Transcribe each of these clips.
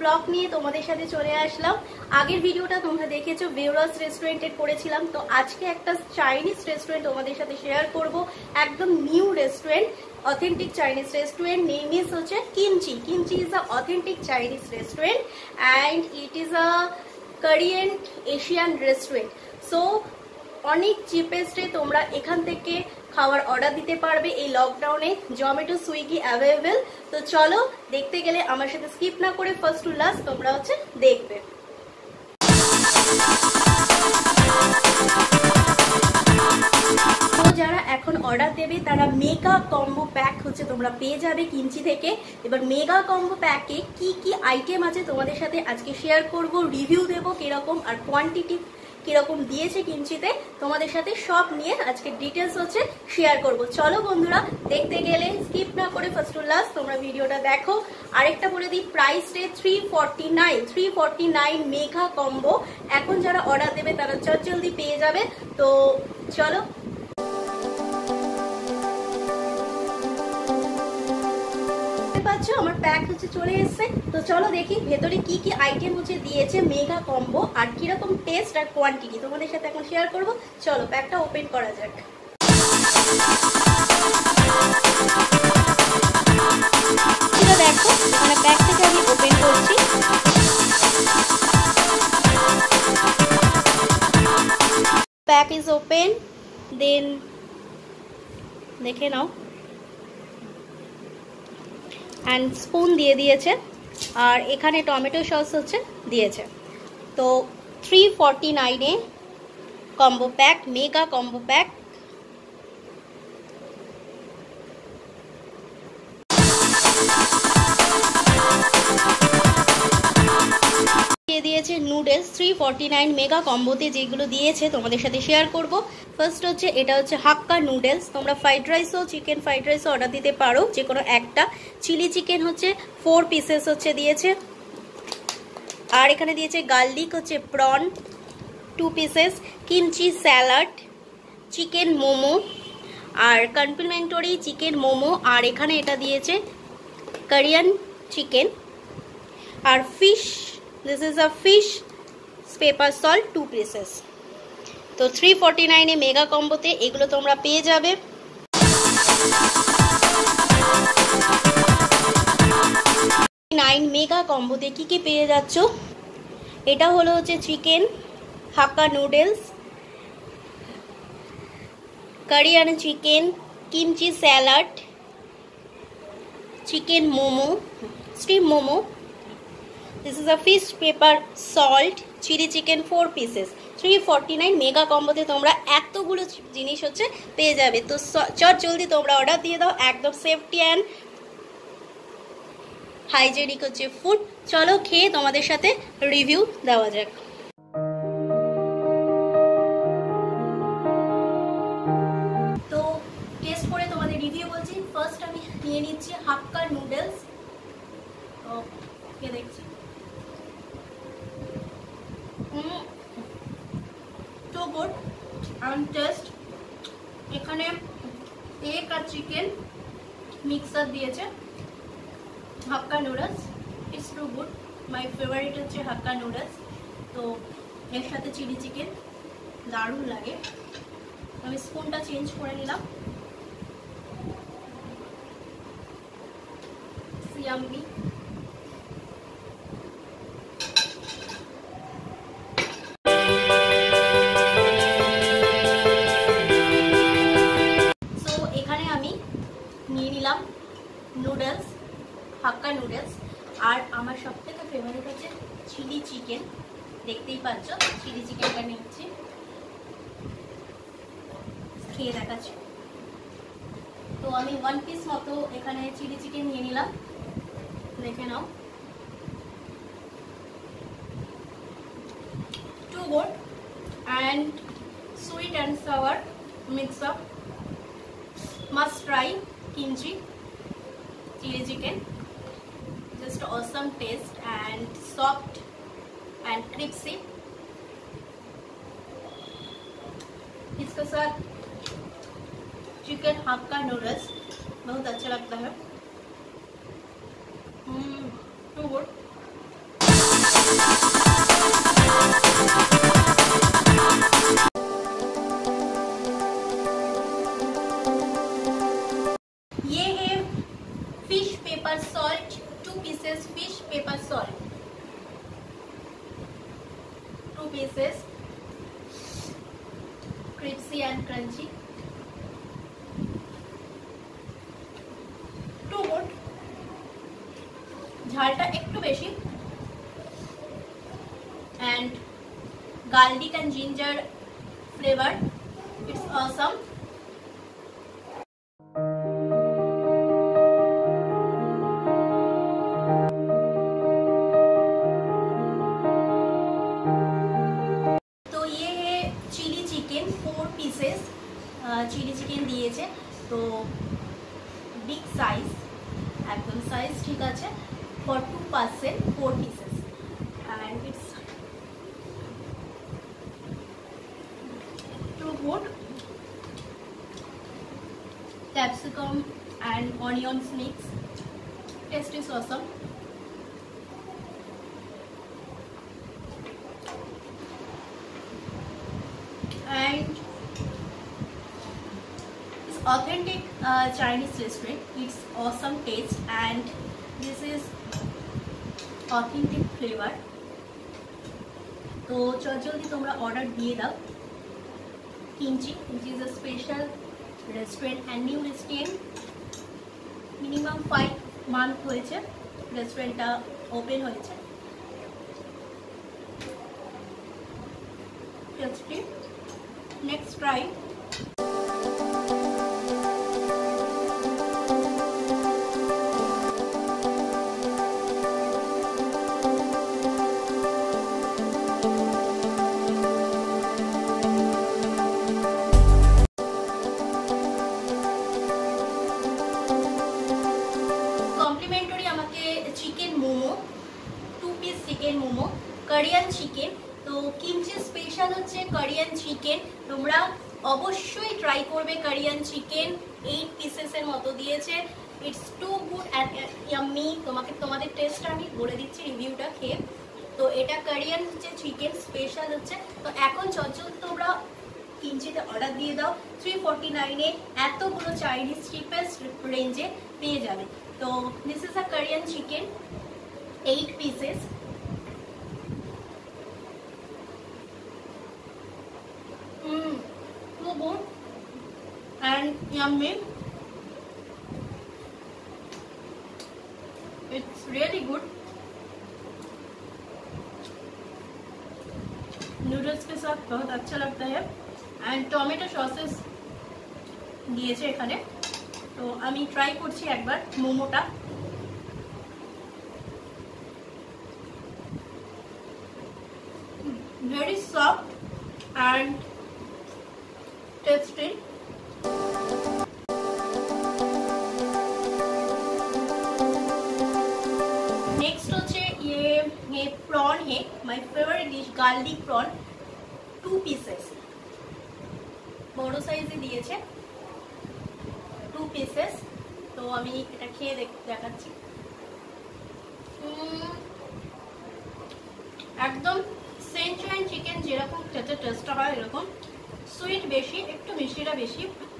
Blog নিয়ে তোমাদের সাথে চলে আসলাম। আগের ভিডিওটা তোমরা দেখেছো বেওরাস রেস্টুরেন্টের করেছিলাম, তো আজকে একটা চাইনিজ রেস্টুরেন্ট তোমাদের সাথে শেয়ার করব। একদম new restaurant, authentic Chinese restaurant. Name is হচ্ছে Kimchi. Kimchi is a authentic Chinese restaurant and it is a Korean Asian restaurant. So অনেক চিপেস্টে তোমরা এখান থেকে খাবার অর্ডার দিতে পারবে এই লকডাউনে। জোম্যাটো, সুইগি অ্যাভেলেবেল। তো চলো, দেখতে গেলে আমার সাথে স্কিপ না করে ফার্স্ট টু লাস্ট তোমরা হচ্ছে দেখবে। তো যারা এখন অর্ডার দেবে তারা মেগা কম্বো প্যাক হচ্ছে তোমরা পেয়ে যাবে কিমচি থেকে। এবার মেগা কম্বো প্যাকে কি কি আইটেম আছে তোমাদের সাথে আজকে শেয়ার করব, রিভিউ দেবো কিরকম আর কোয়ান্টিটি কিরকম দিয়েছে কিমচিতে, তোমাদের সাথে সব নিয়ে আজকে ডিটেলস হচ্ছে শেয়ার করব। চলো বন্ধুরা, দেখতে গেলে স্কিপ না করে ফার্স্ট টু লাস্ট তোমরা ভিডিওটা দেখো। আরেকটা বলে দিই, প্রাইস রেট 349 মেগা কম্বো। এখন যারা অর্ডার দেবে তারা জলদি পেয়ে যাবে। তো চলো, আমার প্যাক হচ্ছে চলে এসেছে। তো চলো দেখি ভেতরে কি কি আইটেম হচ্ছে দিয়েছে মেগা কম্বো আর কিরকম টেস্ট আর কোয়ান্টিটি তোমাদের সাথে এখন শেয়ার করব। চলো প্যাকটা ওপেন করা যাক। দেখো এখানে প্যাক থেকে আমি ওপেন করছি। প্যাক ইজ ওপেন, দেন দেখে নাও। অ্যান্ড স্পুন দিয়ে দিয়েছে আর এখানে টমেটো সস হচ্ছে দিয়েছে। তো 349-এ combo pack, mega combo pack. দিয়েছে নুডলস 349 মেগা কম্বোতে যেগুলো দিয়েছে তোমাদের সাথে শেয়ার করব। ফার্স্ট হচ্ছে এটা হচ্ছে হাক্কা নুডলস। তোমরা ফ্রাইড রাইসও, চিকেন ফ্রাইড রাইসও অর্ডার দিতে পারো, যে কোনো একটা। চিলি চিকেন হচ্ছে 4 পিসেস হচ্ছে দিয়েছে। আর এখানে দিয়েছে গার্লিক হচ্ছে prawn 2 pieces, kimchi salad, chicken momo আর কমপ্লিমেন্টারি চিকেন মোমো। আর এখানে এটা দিয়েছে কোরিয়ান চিকেন আর fish. This is a fish pepper salt 2 pieces. তো 349-এ মেগা কম্বোতে এগুলো তোমরা পেয়ে যাবে। মেগা কম্বোতে কি কি পেয়ে যাচ্ছ, এটা হলো হচ্ছে chicken hakka noodles, Korean chicken, kimchi salad, chicken momo, steam momo. This is a fish pepper salt chili chicken 4 pieces. 349 mega কম্বোতে তোমরা এতগুলো জিনিস হচ্ছে পেয়ে যাবে। তো চট জলদি তোমরা অর্ডার দিয়ে দাও। একদম সেফটি অ্যান্ড হাইজেনিক হচ্ছে ফুড। চলো খেয়ে তোমাদের সাথে রিভিউ দেওয়া যাক। তো টেস্ট করে তোমাদের রিভিউ বলছি। ফার্স্ট আমি নিয়ে নিচ্ছি হাক্কা নুডলস। ওকে, দেখছি তো গুড অ্যান্ড টেস্ট। এখানে এগ আর চিকেন মিক্সার দিয়েছে hakka noodles. It's too good, my favourite হচ্ছে হাক্কা নুডলস। তো এর সাথে চিলি চিকেন দারুণ লাগে। আমি স্পুনটা চেঞ্জ করে নিলাম। ইয়াম্মি। নিয়ে নিলাম নুডলস, হাক্কা নুডলস। আর আমার সব থেকে ফেভারিট হচ্ছে চিলি চিকেন। দেখতেই পাচ্ছ চিলি চিকেনটা নিচ্ছি, খেয়ে দেখাচ্ছি। তো আমি 1 পিস মতো এখানে চিলি চিকেন নিয়ে নিলাম, দেখে নাও। Too good and sweet and sour mix up. Must try kimchi chili chicken, just awesome taste and soft and crispy। इसके साथ चिकन हक्का नूडल्स बहुत अच्छा लगता है। Too good. pieces, crispy and crunchy. Too good. ঝালটা একটু বেশি, and garlic and ginger flavor. It's awesome. तो ये है chilli chicken 4 pieces chilli chicken दिए तो बिग साइज एकदम साइज ठीक है for 2 person 4 pieces and it's too good. Capsicum and onions mix, taste is awesome. And it's authentic Chinese restaurant. It's awesome taste and this is authentic flavor. तो चल जल्दी তোমরা order দিয়ে দাও কিঞ্চি, which is a special restaurant and new restaurant. minimum 5 month হয়েছে রেস্টুরেন্টটা open হয়েছে। Tasty, next try. Chicken momo Korean chicken তো কিমচি স্পেশাল হচ্ছে কোরিয়ান চিকেন তোমরা অবশ্যই ট্রাই করবে কোরিয়ান চিকেন 8 পিসেসের মতো দিয়েছে it's too good and yummy তোমাদের টেস্টটা আমি বলে দিচ্ছি রিভিউটা খেয়ে তো এটা কোরিয়ান হচ্ছে চিকেন স্পেশাল হচ্ছে তো এখন চঞ্চল তোমরা কিমচিতে অর্ডার দিয়ে দাও 349 এ এতগুলো চাইনিজ চিপেস্ট রেঞ্জে পেয়ে যাবে তো this is a Korean chicken 8 pieces so good and yummy. It's really good. Noodles के साथ बहुत अच्छा लगता है and टोमेटो सॉसेस दिएছে এখানে তো আমি ট্রাই করছি একবার মোমোটা very soft and tasty. Next होचे ये prawn है my favorite dish garlic prawn 2 pieces বড় সাইজে দিয়েছে 2 pieces তো আমি এটা খেয়ে দেখাচ্ছি একদম সেন্ট্রাইন চিকেন যেরকম খেতে টেস্ট হয় এরকম সুইট বেশি একটু মিষ্টিটা বেশি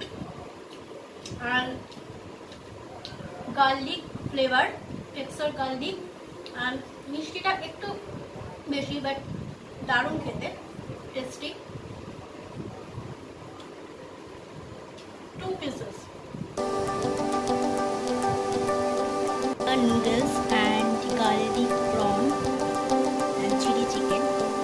আর গার্লিক ফ্লেভার টেক্সচার গার্লিক আর মিষ্টিটা একটু বেশি বাট দারুণ খেতে tasty 2 pieces noodles and garlic prawn and chili chicken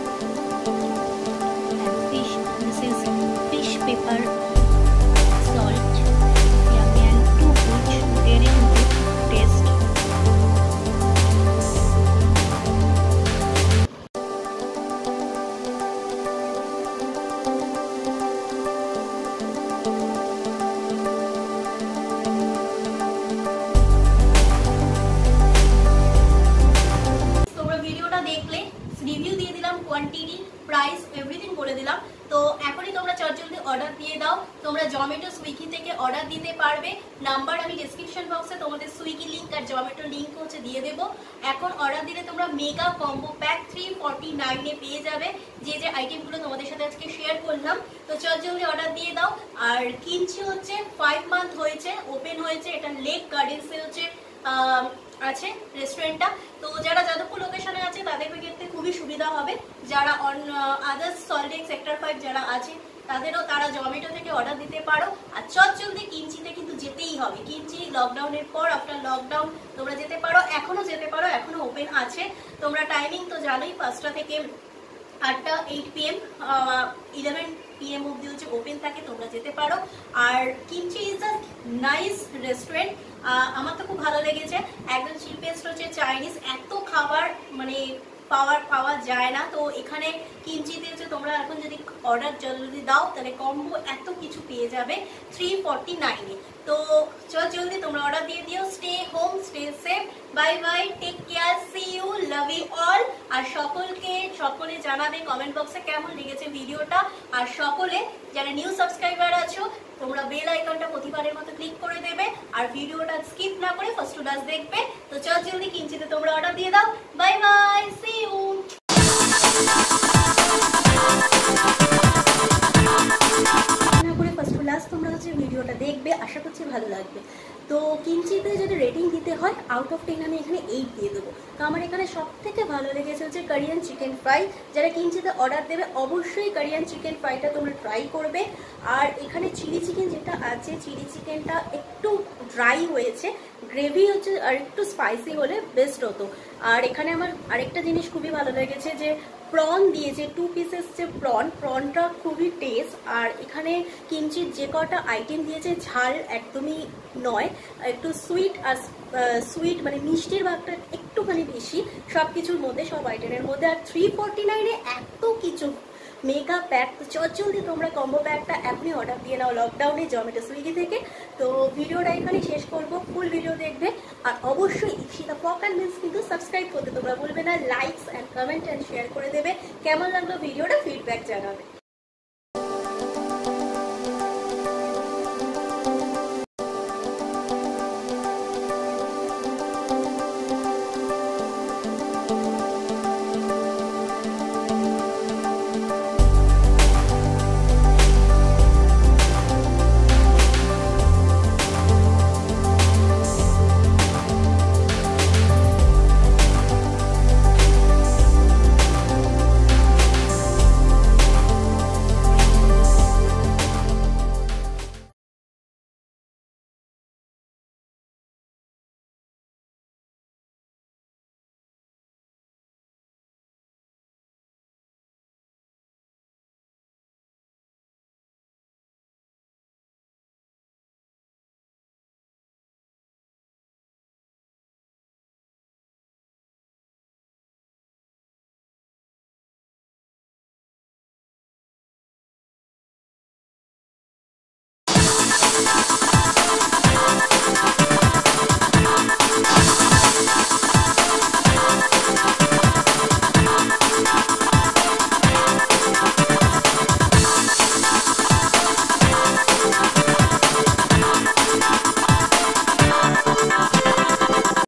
and fish. This is fish pepper salt yummy and too good very good taste quantity price everything বলে দিলাম তো এখনই তোমরা চটজলদি অর্ডার দিয়ে দাও তোমরা জোম্যাটো সুইগি থেকে অর্ডার দিতে পারবে নাম্বার আমি ডেসক্রিপশন বক্সে তোমাদের সুইগি লিংক আর জোম্যাটো লিংক হচ্ছে দিয়ে দেব এখন অর্ডার দিলে তোমরা মেগা কম্বো প্যাক 349 এ পেয়ে যাবে যে যে আইটেমগুলো তোমাদের সাথে আজকে শেয়ার করলাম তো চটজলদি অর্ডার দিয়ে দাও আর কিমচি হচ্ছে 5 মান্থ হয়েছে ওপেন হয়েছে এটা লেক গার্ডেন্সে হচ্ছে আছে রেস্টুরেন্টটা। তো যারা যাদবপুর লোকেশনে আছে তাদের ক্ষেত্রে খুবই সুবিধা হবে। যারা অন আদার্স সল্টলেক সেক্টর 5 যারা আছে তাদেরও তারা জোম্যাটো থেকে অর্ডার দিতে পারো। আর চটজলদি কিঞ্চিতে কিন্তু যেতেই হবে। কিঞ্চি লকডাউনের পর আফটার লকডাউন তোমরা যেতে পারো, এখনো যেতে পারো, এখনো ওপেন আছে। তোমরা টাইমিং তো জানোই, 5টা থেকে 8টা 8 PM 11 PM অব্দি হচ্ছে ওপেন থাকে, তোমরা যেতে পারো। আর Kimchi is a nice restaurant, আমার তো খুব ভালো লেগেছে। একদম চিপেস্ট হচ্ছে চাইনিজ, এত খাবার মানে পাওয়া যায় না। তো এখানে কিঞ্চিতে হচ্ছে তোমরা এখন যদি অর্ডার জলদি দাও তাহলে কম্বো এত কিছু পেয়ে যাবে 349-এ। তো চল জলদি তোমরা অর্ডার দিয়ে দিও। Stay home, stay safe, bye bye, take care, see you, love you all. আর সকলে জানাবে কমেন্ট বক্সে কেমন লেগেছে ভিডিওটা। আর সকলে যারা নিউ সাবস্ক্রাইবার আছো তোমরা বেল আইকনটা প্রতিবারের মতো ক্লিক করে দেবে আর ভিডিওটা স্কিপ না করে ফার্স্ট টু লাস্ট দেখবে। তো চল জলদি কিঞ্চিতে তোমরা অর্ডার দিয়ে দাও। Bye bye, see you. না করে ফার্স্ট টু লাস্ট তোমরা হচ্ছে ভিডিওটা দেখবে, আশা করছি ভালো লাগবে। তো কিঞ্চিতে যদি রেটিং দিতে হয় আউট অফ 10 আমি এখানে 8 দিয়ে দেবো। তো আমার এখানে সব থেকে ভালো লেগেছে হচ্ছে কোরিয়ান চিকেন ফ্রাই। যারা কিঞ্চিতে অর্ডার দেবে অবশ্যই কোরিয়ান চিকেন ফ্রাইটা তোমরা ট্রাই করবে। আর এখানে চিলি চিকেন যেটা আছে, চিলি চিকেনটা একটু ড্রাই হয়েছে, গ্রেভি হচ্ছে আর একটু স্পাইসি হলে বেস্ট হতো। আর এখানে আমার আরেকটা জিনিস খুবই ভালো লেগেছে যে প্রন দিয়েছে 2 পিসেস, যে প্রনটা খুবই টেস্ট। আর এখানে কিঞ্চিত যে কটা আইটেম দিয়েছে ঝাল একদমই নয়, একটু সুইট আর সুইট মানে মিষ্টির ভাগটা একটুখানি বেশি সব কিছুর মধ্যে, সব আইটেমের মধ্যে। আর 349-এ এত কিছু মেগা প্যাক। তো চলদি তোমরা কম্বো প্যাকটা এখনই অর্ডার দিয়ে নাও লকডাউনে জোম্যাটো সুইগি থেকে। তো ভিডিওটা এখানে শেষ করবো, ফুল ভিডিও দেখবে। আর অবশ্যই ইপসিতা পক অ্যান্ড মিলস কিন্তু সাবস্ক্রাইব করতে তোমরা বলবে না, likes and comment and share করে দেবে। কেমন লাগলো ভিডিওটা ফিডব্যাক জানাবে।